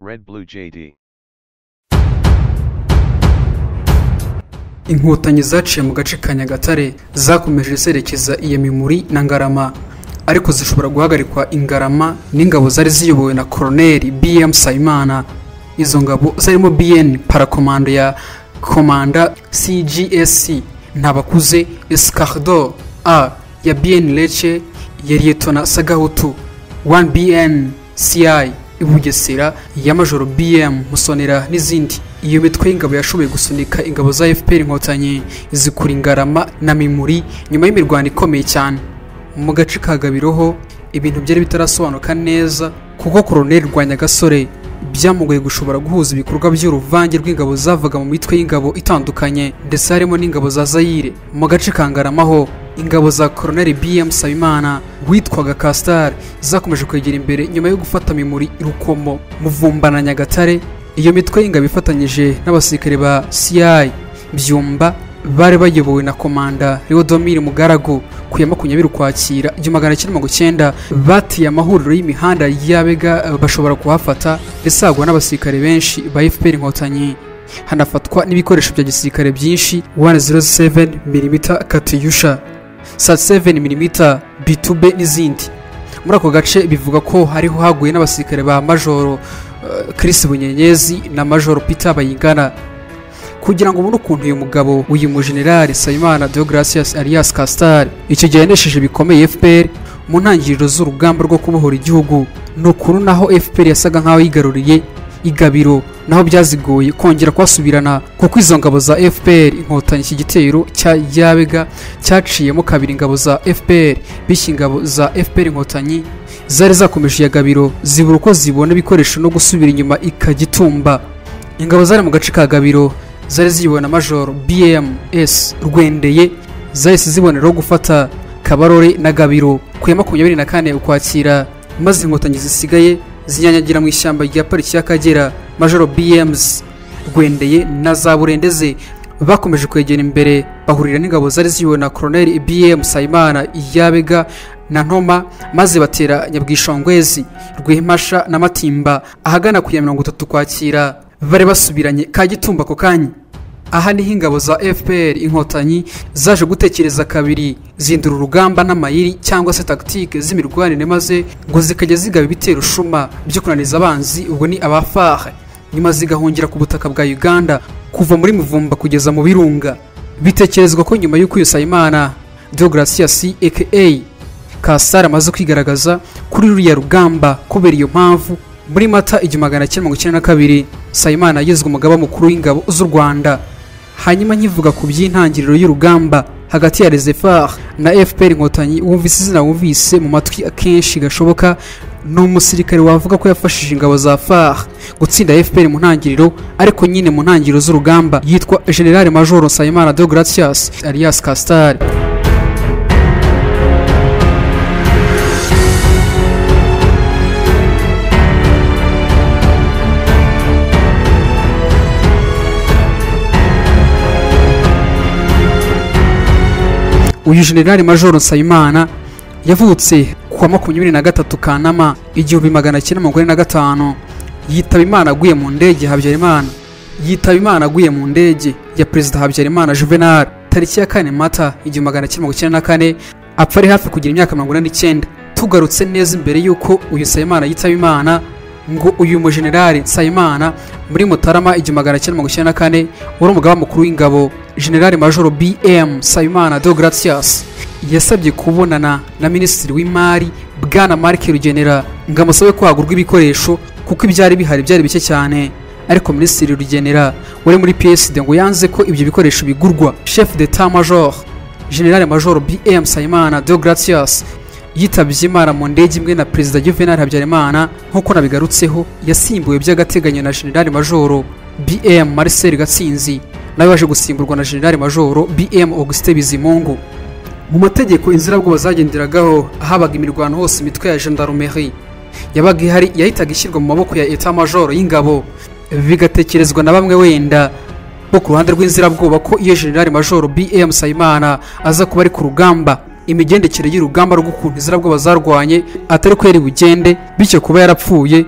Red Blue JD. Inkotanyi zaciye mu gace ka Nyagatare zakomeje zerekeza iya Mimuri na Ngarama, ariko zishobora guhagarikwa Ingarama n'ingabo zari ziyobowe na Colonel BM Nsabimana. Izo ngabo zarimo BN Parakomando ya Komanda CGSC Ntabakuze, Escardo A ya BN Leche ya Lieutenant Sagahutu, 1BN CI Bugesera ya Major BM Musonera n'izindi. Iyo mitwe y'ingabo yashoboye gusunika ingabo za FPR Inkotanyi zikura Ingarama na Mimuri nyuma y'imirwano ikomeye cyane. Mu gace ka Gabiroho ibintu byari bitarasobanuka neza kuko Colonel Rwanyagasore byamugoye gushobora guhuza ibikorwa by'uruvange rw'ingabo zavaga mu mitwe y'ingabo itandukanye ndetse harimo n'ingabo za Zaire. Mu gace ka Ngarama ho ingabo za Colonel BM Nsabimana witwaga Castar zakomeje kwegera imbere nyuma yo gufata Mimuri, Rukomo, Muvumba na Nyagatare. Iyo mitwe y'ingabo ifatanyije n'abasirikare ba CI Byumba bari bayobowe na Komanda Leodomir Mugaragu ku ya 20 Ukwakira 1990 batiye amahuriro y'imihanda y'Abega bashobora kuhafata ndetse hagwa n'abasirikare benshi ba FPR Inkotanyi. Hanafatwa n'ibikoresho bya gisirikare byinshi, 107 mm Katyusha, 37 mm Bitube n'izindi. Muri ako gace bivuga ko hariho haguye n'abasirikare ba Majoro Chris Bunyenyezi na Major Peter Bayingana. Kugira ngo ubone ukuntu uyu mugabo uyu mu General Nsabimana Deogracias alias Castar icyo gihe yanesheje bikomeye FPR mu ntangiriro z'urugamba rwo kubohora igihugu, n'ukuru naho FPR yasaga nkaho yigaruriye Igabiro naho byazigoye kongera kwasubirana kuko izo ngabo za FPR Inkotanyi iki gitero cya Yabega cyaciyemo kabiri. Ingabo za FPR bishingabo za FPR Inkotanyi zari zakomeje ya Gabiro zibura uko zibona ibikoresho no gusubira inyuma ikagitumba. Ingabo zari mu gace ka Gabiro zari ziyobona Major BMS Rwendeye zahise ziboneraho gufata Kabarore na Gabiro ku ya 24 Ukwakira, maze Inkotanyi zisigaye zinyanyagira mu ishyamba rya Pariki y'Akagera. Major BMS Rwendeye na za Burendeze bakomeje kwegera imbere bahurira n'ingabo zari ziyobona Colonel BM Nsabimana Yabega na Ntoma, maze batera Nyabwishongwezi, Rwimasha na Matimba ahagana ku ya 30 Ukwakira. Bari basubiranye Kagitumba ko kanya. Aha ni ingabo za FPR Inkotanyi zaje gutekereza kabiri zindura urugamba n'amayiri cyangwa se tactique z'imirwanire, maze ngo zikajya zigaba ibitero shuma byo kunaniza abanzi, ubwo ni abafare, nyuma zigahungira ku butaka bwa Uganda kuva muri Muvumba kugeza mu Birunga. Bitekerezwa ko nyuma y'uko Nsabimana Deogracias aka Castar amaze kwigaragaza kuri ruriya rugamba, kubera iyo mpamvu muri Mata 1992 Nsabimana yagizwe umugaba mukuru w'ingabo z'u Rwanda. Hanyuma nkivuga ku by'intangiriro y'urugamba hagati ya Rezefar na FPR Inkotanyi, wumvise izina wumvise mu matwi akenshi gashoboka, n'umusirikare wavuga ko yafashije ingabo za FAR gutsinda FPR mu ntangiriro, ariko nyine mu ntangiriro z'urugamba yitwa General Major Nsabimana Deogracias alias Castar. Uyu General Major Nsabimana yavutse ku 23 Kanama 1945, yitaba Imana aguye mu ndege Habyarimana. Yitaba Imana aguye mu ndege ya Perezida Habyarimana Juvenal tariki ya 4 Mata 1994, apfa ari hafi kugira imyaka 49. Tugarutse neza imbere yuko uyu Nsabimana yitaba Imana, ngo uyu mu General Nsabimana muri Mutarama 1994 wari umugaba mukuru w'ingabo General Major BM Nsabimana Deogracias yasabye kubonana na Minisitiri w'Imari Bwana Marc Rugenera ngo amusabe ko hagurwa ibikoresho kuko ibyari bihari byari bike cyane, ariko Minisitiri Rugenera wari muri PSD ngo yanze ko ibyo bikoresho bigurwa. Chef d'Etat Major General Major BM Nsabimana Deogracias yitabye Imana mu ndege imwe na Perezida Juvenal Habyarimana. Nkuko nabigarutseho yasimbuwe by'agateganyo na General Major BM Marcel Gatsinzi, nawe waje gusimburwa na General Major BM Auguste Bizimungu. Mu mategeko inzirabwoba zagenderagaho ahabaga imirwano hose imitwe ya gendarmerie yabaga ihari yahitaga ishyirwa mu maboko ya Etat Major y'ingabo. Bigatekerezwa na bamwe wenda bo ku ruhande rw'inzirabwoba ko iyo General Major BM Nsabimana aza kuba ari ku rugamba, imigendekere y'urugamba rw'ukuntu inzirabwoba zarwanye atari ko yari bugende, bityo kuba yarapfuye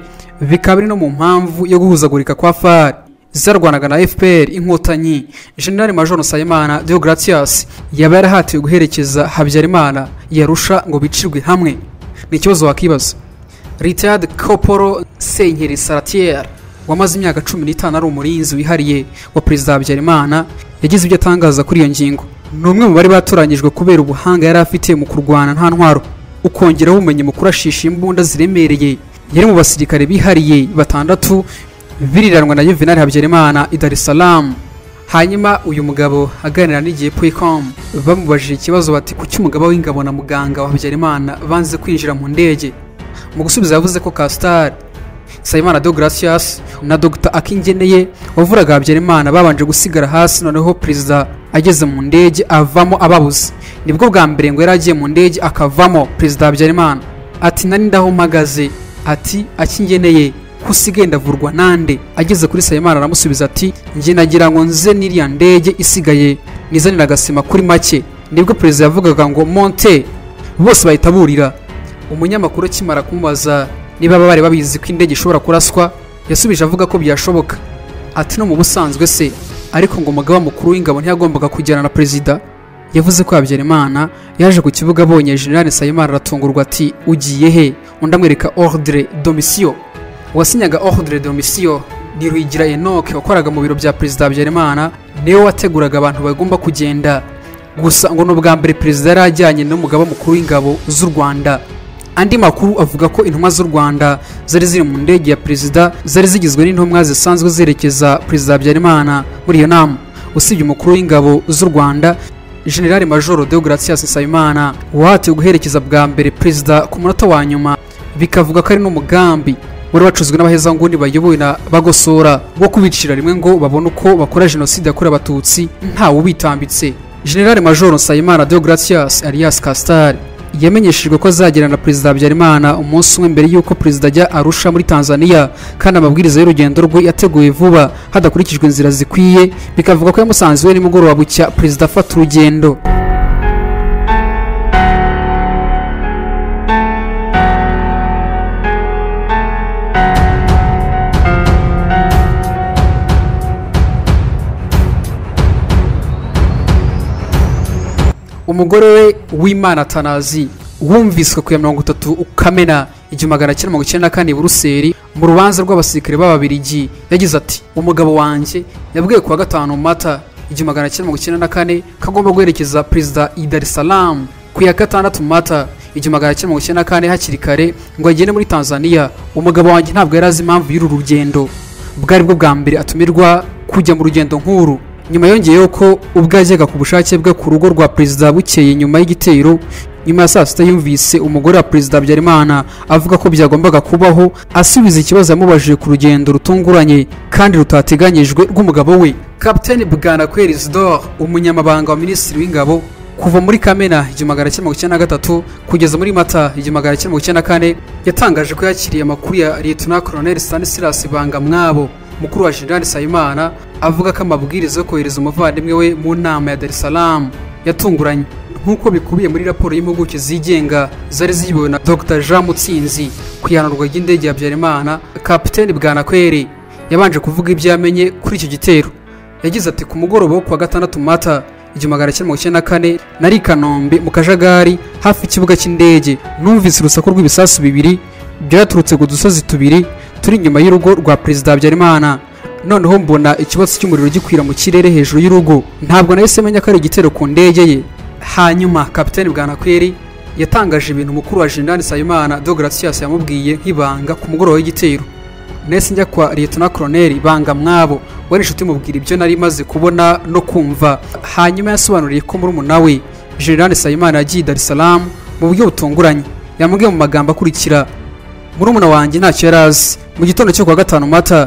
bikaba biri no mu mpamvu yo guhuzagurika kwa FARC zarwanaga na FPR inkotanyi. General Major Nsabimana Deogratias yaba yarahatiwe guherekeza Habyarimana yarusha ngo bicirwe hamwe. Ni ikibazo wakibaza. Retired Corporal Senkeri Saratier wamaze imyaka 15 ari umurinzi wihariye wa Perezida Habyarimana yagize ibyo atangaza kuri iyo ngingo. Ni umwe mu bari batoranyijwe kubera ubuhanga yari afite mu kurwana nta ntwaro, ukongeraho ubumenyi mu kurashisha imbunda ziremereye. Yari mu basirikare bihariye batandatu biriranwa na Juvenal Habyarimana i Dar es Salaam. Hanyuma uyu mugabo aganira n'igihe.com bamubajije ikibazo bati kuki umugabo w'ingabo na muganga wa Habyarimana banze kwinjira mu ndege. Mu gusubiza yavuze ko Castar Nsabimana Deogratias na Dr Akingeneye wavuraga Habyarimana babanje gusigara hasi, noneho perezida ageze mu ndege avamo ababuze. Nibwo bwa mbere ngo yaragiye mu ndege akavamo perezida Habyarimana. Ati nari ndaho mpagaze, ati Akingeneye kusigenda vurwa nande. Ageze kuri Nsabimana aramusubiza ati nje nagira ngo nze n'iriya ndege isigaye nizanira agasima kuri make. Nibwo perezida yavugaga ngo monte, bose bahita burira. Umunyamakuru kimara kumubaza niba bari babizi ko indege ishobora kuraswa, yasubije avuga ko byashoboka. Ati no mu busanzwe se, ariko ngo umugaba mukuru w'ingabo ntiyagombaga kujyana na perezida. Yavuze ko Habyarimana yaje ku kibuga abonye General Nsabimana aratungurwa ati ugiye he? Undi amwereka ordre de mission. Wasinyaga ordre de mission ni Ruhigira Enoch wakoraga mu biro bya perezida Habyarimana, niwe wateguraga abantu bagomba kugenda. Gusa ngo no bwa mbere perezida yarajyanye n'umugaba mukuru w'ingabo z'u Rwanda. Andi makuru avuga ko intumwa z'u Rwanda zari ziri mu ndege ya perezida zari zigizwe n'intumwa zisanzwe zerekeza perezida Habyarimana muri iyo nama. Usibye umukuru w'ingabo z'u Rwanda, General Major Deogratias Nsabimana wahatiwe guherekeza bwa mbere perezida ku munota wa nyuma, bikavuga ko ari n'umugambi wari wacuzwe n'abahezanguni bayobowe na Bagosora wo kubicira rimwe ngo babone uko bakora jenoside yakorewe abatutsi ntawe ubitambitse. General Major Nsabimana Deogratias alias Castar yamenyeshejwe ko azagirana na perezida Habyarimana umunsi umwe mbere y'uko perezida ajya Arusha muri Tanzania, kandi amabwiriza y'urugendo rwe yateguye vuba hadakurikijwe inzira zikwiye. Bikavuga ko yamusanze we nimugoroba bucya perezida afata urugendo. Umugore we w'Imana Tanazi wumviswe ku ya 30 Kamena 1994 Buruseli mu rubanza rw'abasirikare b'Ababiligi yagize ati umugabo wanjye yabwiye ku wa 5 Mata 1994 kagomba guherekeza perezida i Dar es Salaam. Ku ya 6 Mata 1994 hakiri kare ngo agende muri Tanzania. Umugabo wanjye ntabwo yari azi impamvu y'uru rugendo, bwari bwo bwa mbere atumirwa kujya mu rugendo nkuru. Nyuma yongeyeho ko ubwo yajyaga ku bushake bwe ku rugo rwa perezida bukeye nyuma y'igitero, nyuma ya saa sita yumvise umugore wa perezida Habyarimana avuga ko byagombaga kubaho, asubiza ikibazo yamubajije ku rugendo rutunguranye kandi rutateganyijwe rw'umugabo we. Captain Bwanakweli Isidore, umunyamabanga wa minisitiri w'ingabo, kuva muri Kamena 1993 kugeza muri Mata 1994 yatangaje ko yakiriye amakuru ya Lieutenant Colonel Stanislas Bangamwabo, mukuru wa General Nsabimana, avuga ko amabwiriza yo kohereza umuvandimwe we mu nama ya Dar es Salaam yatunguranye, nk'uko bikubiye muri raporo y'impuguke zigenga zari ziyobowe na Dr Jean Mutsinzi ku ihanurwa ry'indege ya Habyarimana. Captain Bwanakweli yabanje kuvuga ibyo yamenye kuri icyo gitero. Yagize ati ku mugoroba wo ku wa 6 Mata 1994 nari Kanombe mu Kajagari hafi ikibuga cy'indege, numvise urusaku rw'ibisasu bibiri byaturutse ku dusozi tubiri turi inyuma y'urugo rwa perezida Habyarimana. Noneho mbona ikibazo cy'umuriro gikwira mu kirere hejuru y'urugo, ntabwo nahise menya ko ari igitero ku ndege ye. Hanyuma Captain Bwanakweli yatangaje ibintu mukuru wa General Nsabimana Deogratias yamubwiye nk'ibanga ku mugoroba w'igitero. Nese njya kwa Lieutenant Colonel Bangamwabo wari inshuti mubwira ibyo nari maze kubona no kumva. Hanyuma yasobanuriye ko muri umunawe General Nsabimana yagiye Dar es Salaam mu buryo butunguranye. Yamubwiye mu magambo akurikira: murumuna wanjye ntacyo yarazi. Mu gitondo cyo kwa 5 Mata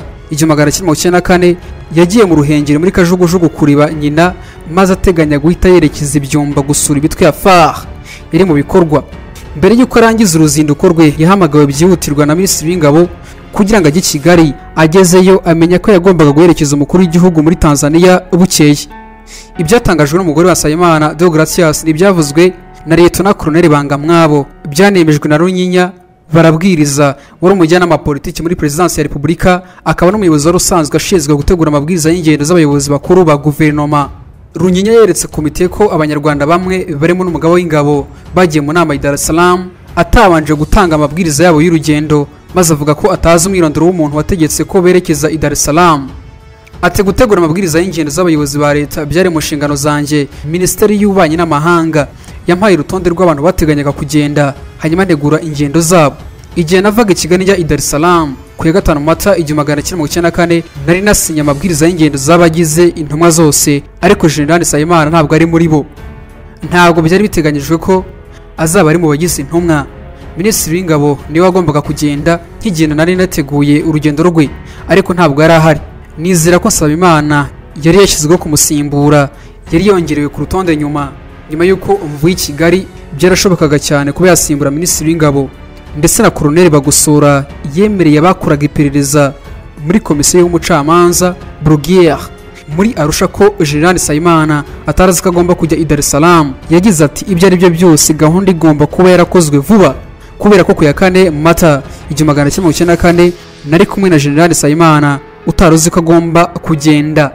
1994 yagiye mu Ruhengeri muri Kajugujugu kuriba nyina, maze ateganya guhita yerekeza Ibyumba gusura ibitwe ya FARC iri mu bikorwa. Mbere y'uko arangiza uruzinduko rwe yahamagawe byihutirwa na minisitiri w'ingabo kugira ngo ajye Kigali. Agezeyo amenya ko yagombaga guherekeza umukuru w'igihugu muri Tanzania bukeye. Ibyatangajwe n'umugore wa Nsabimana Deogratias n'ibyavuzwe na Lieutenant Colonel Bangamwabo byanemejwe na Runyinya barabwiriza wari umujyanama politiki muri Presidence ya Repubulika akaba n'umuyobozi wari usanzwe ashinzwe gutegura amabwiriza y'ingendo z'abayobozi bakuru ba guverinoma. Runyinya yeretse komite ko abanyarwanda bamwe barimo n'umugabo w'ingabo bagiye mu nama i Dar es Salaam atabanje gutanga amabwiriza yabo y'urugendo, maze avuga ko atazi umwirondoro w'umuntu wategetse ko berekeza i Dar es Salaam. Ati gutegura amabwiriza y'ingendo z'abayobozi ba leta byari mu nshingano zanjye. Minisiteri y'Ububanyi n'Amahanga yampaye urutonde rw'abantu bateganyaga kugenda, hanyuma ntegura ingendo zabo. Igihe navaga i Kigali njya i Dar es Salaam ku ya 5 Mata 1994 nari nasinye amabwiriza y'ingendo z'abagize intumwa zose, ariko General Nsabimana ntabwo ari muri bo. Ntabwo byari biteganyijwe ko azaba ari mu bagize intumwa. Minisitiri w'Ingabo niwe wagombaga kugenda nk'igenda nari nateguye urugendo rwe, ariko ntabwo yari ahari. Nizera ko Nsabimana yari yashyizweho kumusimbura, yari yongerewe ku rutonde nyuma y'uko umvuye i Kigali byarashobokaga cyane kuba yasimbura Minisitiri w'Ingabo. Ndetse na Colonel Bagosora yemereye abakoraga iperereza muri komisiyo y'umucamanza Bruguière muri Arusha ko General Nsabimana atarazi ko agomba kujya i Dar es Salaam. Yagize ati ibyo ari byo byose gahunda igomba kuba yarakozwe vuba, kubera ko ku ya 4 Mata 1994 nari kumwe na General Nsabimana utaruzi ko agomba kugenda.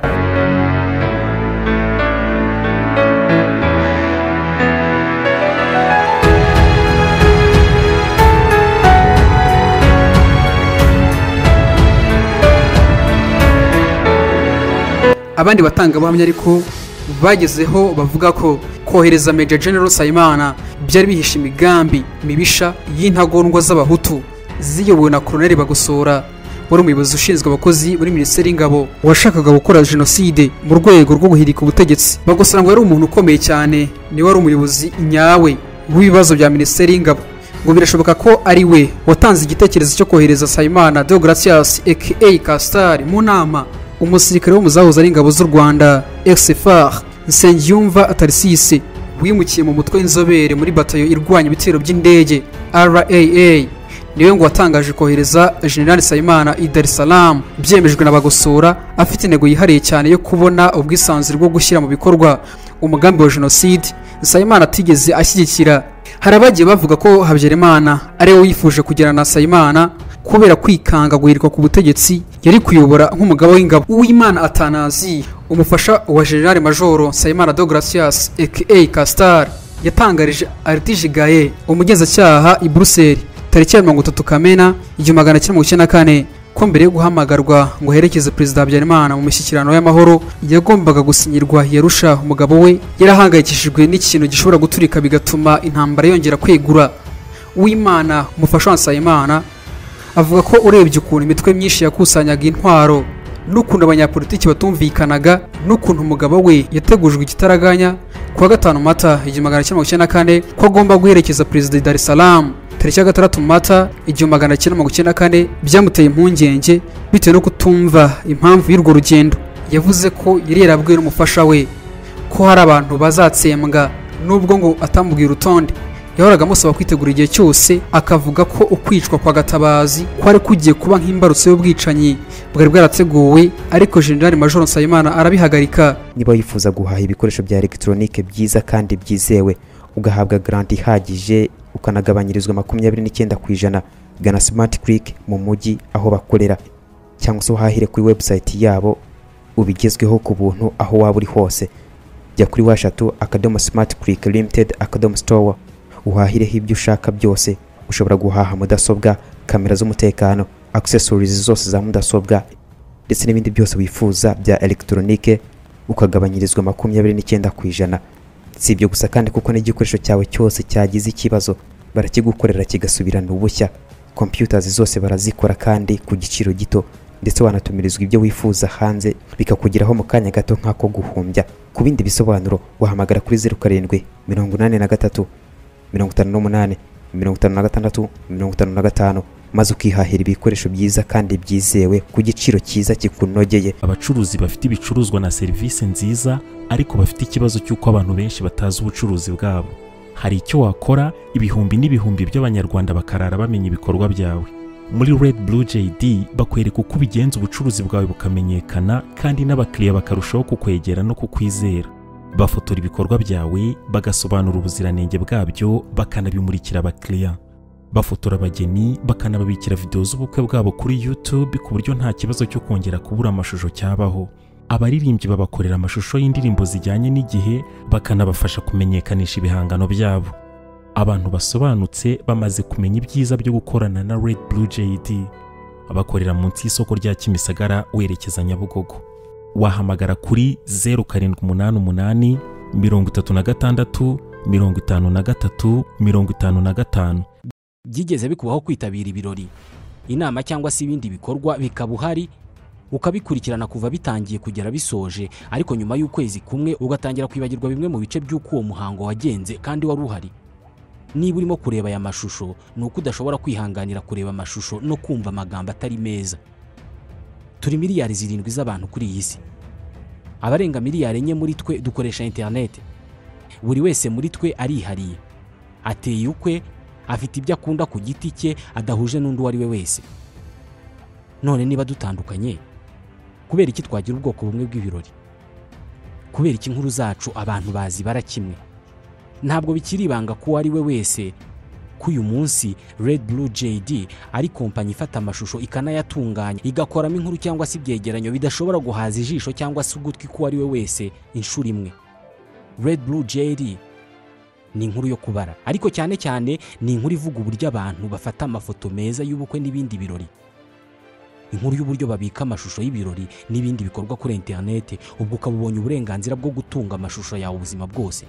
Abandi batanga bahamya ariko bagezeho bavuga ko kohereza Major General Nsabimana byari bihishe imigambi mibisha y'intagondwa z'abahutu ziyobowe na Colonel Bagosora wari umuyobozi ushinzwe abakozi muri Minisiteri y'Ingabo washakaga gukora jenoside mu rwego rwo guhirika ubutegetsi. Bagosora ngo yari umuntu ukomeye cyane, ni wari umuyobozi nyawe w'ibibazo bya Minisiteri y'Ingabo. Ngo birashoboka ko ari we watanze igitekerezo cyo kohereza Nsabimana Deogratias aka Castar mu nama. Umusirikare wo muzahoze ari ingabo z'u Rwanda ex-FAR Nsengiyumva Atarisise wimukiye mu mutwe w'inzobere muri batayo irwanya ibitero by'indege RAA niwe ngo watangaje kohereza General Nsabimana i Dar es Salaam, byemejwe na Bagosora afite intego yihariye cyane yo kubona ubwisanzure bwo gushyira mu bikorwa umugambi wa jenoside Nsabimana atigeze ashyigikira. Hari abagiye bavuga ko Habyarimana ari we wifuje kugirana na Nsabimana kubera kwikanga guhirikwa ku butegetsi yari kuyobora nk'umugabo w'ingabo. Uwimana Atanazi umufasha wa General Major Nsabimana Deogratias aka Castar yatangarije Artije Gaye umugenzacyaha i Bruxelles tariki ya 30 Kamena 1994 ko mbere yo guhamagarwa ngo herekeze Perezida Habyarimana mu mishyikirano y'amahoro yagombaga gusinyirwa Yarusha. Umugabo we yarahangayikishijwe n'ikintu gishobora guturika bigatuma intambara yongera kwegura. Uwimana umufasha wa Nsabimana avuga ko urebye ukuntu imitwe myinshi yakusanyaga intwaro n'ukuntu abanyapolitiki batumvikanaga n'ukuntu umugabo we yategujwe igitaraganya ku wa 5 Mata 1994 ko agomba guherekeza Perezida i Dar es Salaam tariki ya 6 Mata 1994 byamuteye impungenge bitewe no kutumva impamvu y'urwo rugendo. Yavuze ko yari yarabwiye n'umufasha we ko hari abantu bazatsembwa nubwo ngo atamubwiye urutonde. Yahoraga amusaba kwitegura igihe cyose, akavuga ko ukwicwa kwa Gatabazi kwari kugiye kuba nk'imbarutso y'ubwicanyi bwari bwarateguwe, ariko General Major Nsabimana arabihagarika. Niba yifuza guhaha ibikoresho bya electronique byiza kandi byizewe ugahabwa grant ihagije ukanagabanyirizwa 29%, gana Smart Click mu mujyi aho bakorera, cyangwa se uhahire kuri website yabo ubigezweho ku buntu aho waba uri hose. Jya kuri #smartclicklimited.store uhahireho ibyo ushaka byose. Ushobora guhaha mudasobwa, kamera z'umutekano, accessories zose za mudasobwa ndetse n'ibindi byose wifuza bya electronique ukagabanyirizwa 29%. Si ibyo gusa kandi kuko n'igikoresho cyawe cyose cyagize ikibazo barakigukorera kigasubirana ubushya. Computers zose barazikora kandi ku giciro gito, ndetse wanatumirizwa ibyo wifuza hanze bikakugeraho mu kanya gato nk'ako guhumbya. Ku bindi bisobanuro wahamagara kuri 07 83 58 56 55 maze ukihahira ibikoresho byiza kandi byizewe ku giciro cyiza kikunogeye. Abacuruzi bafite ibicuruzwa na serivisi nziza ariko bafite ikibazo cy'uko abantu benshi batazi ubucuruzi bwabo. Hari icyo wakora ibihumbi n'ibihumbi by'abanyarwanda bakarara bamenya ibikorwa byawe. Muri Red Blue JD bakwereka uko ubigenza ubucuruzi bwawe bukamenyekana kandi n'abakiriya bakarushaho kukwegera no kukwizera. Bafotora ibikorwa byawe, bagasobanura ubuziranenge bwabyo, bakanabimurikira abakiriya. bafotora abageni bakanababikira video z'ubukwe bwabo kuri YouTube ku buryo nta kibazo cyo kongera kubura amashusho cyabaho. Abaririmbyi babakorera amashusho y'indirimbo zijyanye n'igihe bakanabafasha kumenyekanisha ibihangano byabo. Abantu basobanutse bamaze kumenya ibyiza byo gukorana na Red Blue JD. Abakorera munsi y'isoko rya Kimisagara werekeza Nyabugogo. Wahamagara kuri 0788 36 53 55. Byigeze bikubaho kwitabira ibirori, inama cyangwa se ibindi bikorwa bikaba uhari ukabikurikirana kuva bitangiye kugera bisoje, ariko nyuma y'ukwezi kumwe ugatangira kwibagirwa bimwe mu bice by'uko uwo muhango wagenze kandi wari uhari? Niba urimo kureba aya mashusho ni uko udashobora kwihanganira kureba amashusho no kumva amagambo atari meza. Turi miliyari 7 z'abantu kuri iyi si. Abarenga miliyari 4 muri twe dukoresha internet. Buri wese muri twe arihariye, ateye ukwe, afite ibyo akunda ku giti cye adahuje n'undi wari we wese. None niba dutandukanye, kubera iki twagira ubwoko bumwe bw'ibirori? Kubera iki inkuru zacu abantu bazi barakimwe? Ntabwo bikiri ibanga ko ari we wese ko uyu munsi Red Blue JD ari kompanyi ifata amashusho ikanayatunganya igakoramo inkuru cyangwa se ibyegeranyo bidashobora guhaza ijisho cyangwa se ugutwi ko ari we wese inshuro imwe. Red Blue JD ni inkuru yo kubara, ariko cyane cyane ni inkuru ivuga uburyo abantu bafata amafoto meza y'ubukwe n'ibindi birori. Inkuru y'uburyo babika amashusho y'ibirori n'ibindi bikorwa kuri internet, ubwo ukabubonye uburenganzira bwo gutunga amashusho yawe ubuzima bwose.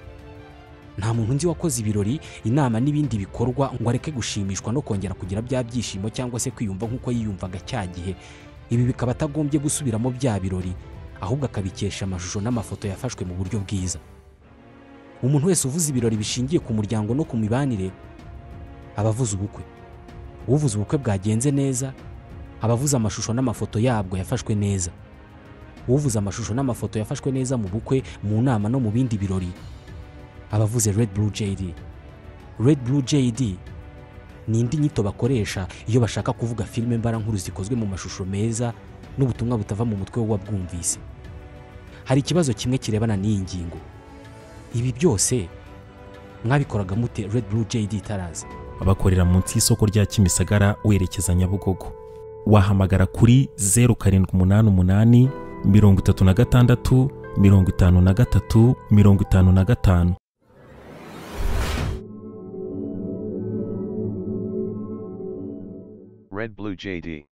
Nta muntu nzi wakoze ibirori, inama n'ibindi bikorwa ngo areke gushimishwa no kongera kugira bya byishimo cyangwa se kwiyumva nk'uko yiyumvaga cya gihe. Ibi bikaba atagombye gusubiramo bya birori, ahubwo akabikesha amashusho n'amafoto yafashwe mu buryo bwiza. Umuntu wese uvuze ibirori bishingiye ku muryango no ku mibanire abavuze ubukwe. Uvuze ubukwe bwagenze neza abavuze amashusho n'amafoto yabwo yafashwe neza. Uvuze amashusho n'amafoto yafashwe neza mu bukwe, mu nama no mu bindi birori abavuze Red Blue JD. Red Blue JD ni indi nyito bakoresha iyo bashaka kuvuga filime mbarankuru zikozwe mu mashusho meza n'ubutumwa butava mu mutwe w'uwabwumvise. Hari ikibazo kimwe kirebana n'iyi ngingo. Ibi byose mwabikoraga mute Red Blue JD itaraza? Abakorera munsi y'isoko rya Kimisagara werekeza Nyabugogo. Wahamagara kuri 0788 36 53 55. Red Blue JD.